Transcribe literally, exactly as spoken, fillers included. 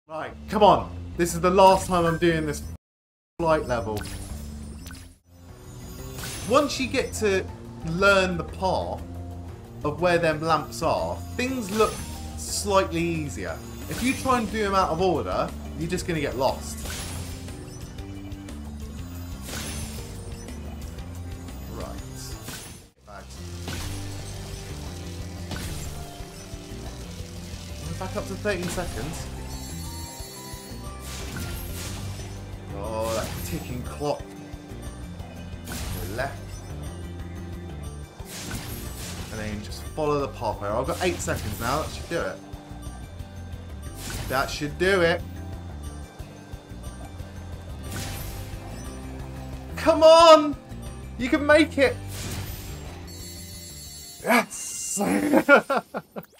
Right, come on. This is the last time I'm doing this flight level. Once you get to learn the path of where them lamps are, things look slightly easier. If you try and do them out of order, you're just going to get lost. Right. We're back up to thirteen seconds. Oh, that ticking clock. Go left. And then just follow the pathway. I've got eight seconds now. That should do it. That should do it. Come on! You can make it! Yes!